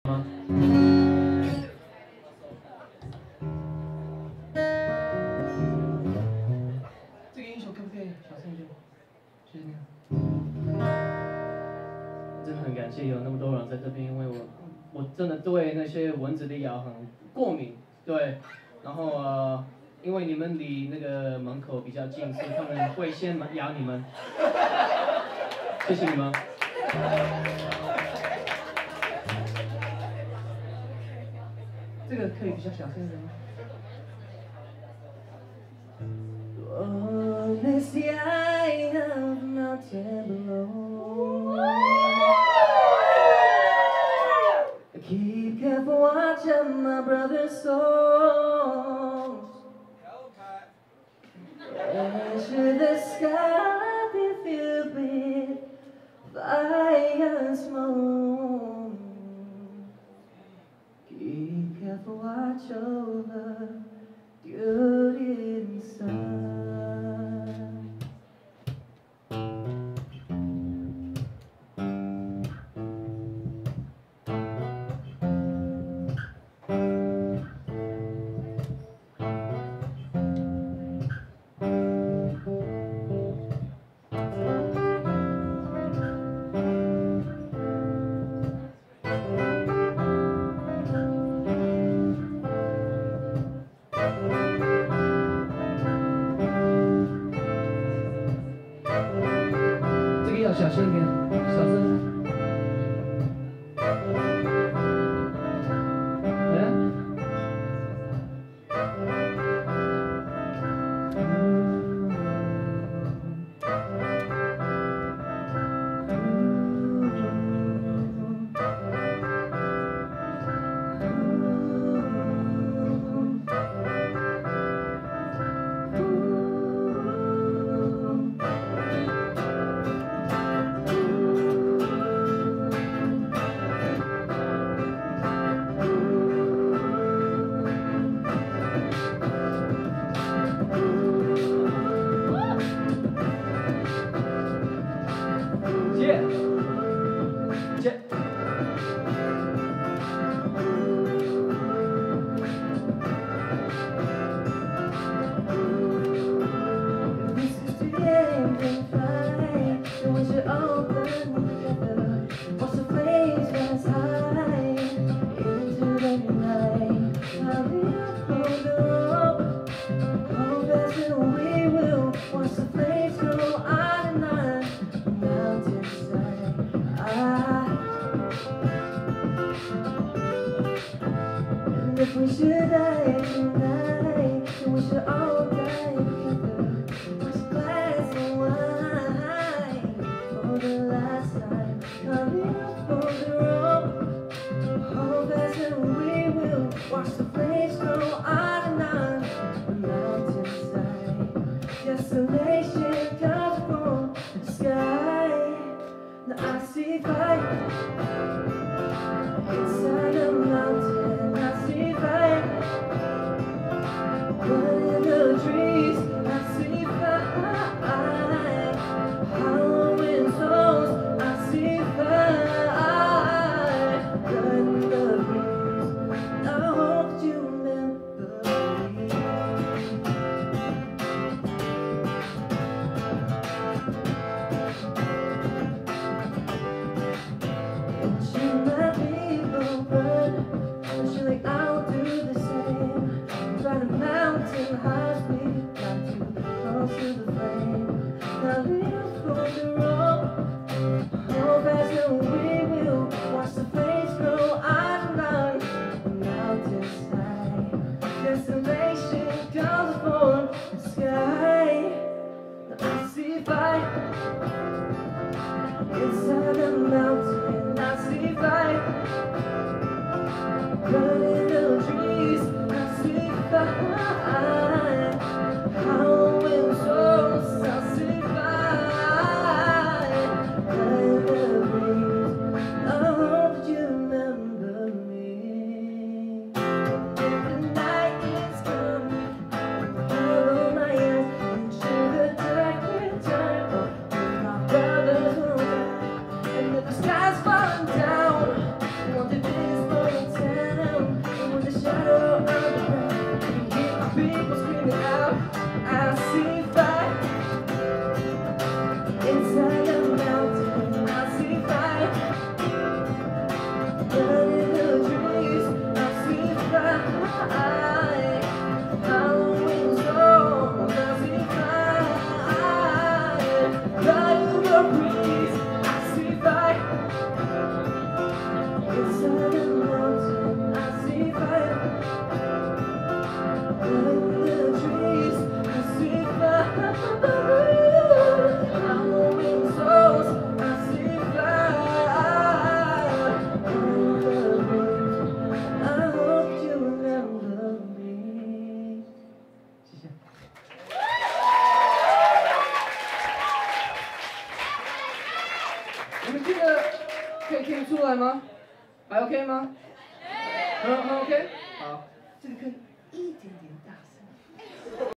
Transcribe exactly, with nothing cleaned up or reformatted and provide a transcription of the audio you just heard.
吗？这个音球可不可以小声一点？谢谢你。真的很感谢有那么多人在这边，因为我我真的对那些蚊子的咬很过敏，对，然后呃，因为你们离那个门口比较近，所以他们会先咬你们。谢谢你们。这个可以比较小声一点吗？On this the eye of the mountain below, keep careful watch of my brother's souls. And should the sky be filled with fire and smoke, keep careful watch over good sun. 要小心一点，小声。If we should die tonight, then we should all die together. Just a glass of wine for the last time. Coming up for the road, hold fast and we will watch the flames grow on and on the mountainside. Desolation comes from the sky. Now I see fire inside the mountain. Burning the trees, I see fire. Howling souls, I see fire. Burning the breeze, I hope you remember me. Watching my people 吗？还 OK 吗？很很 OK。好，这个可以一点点。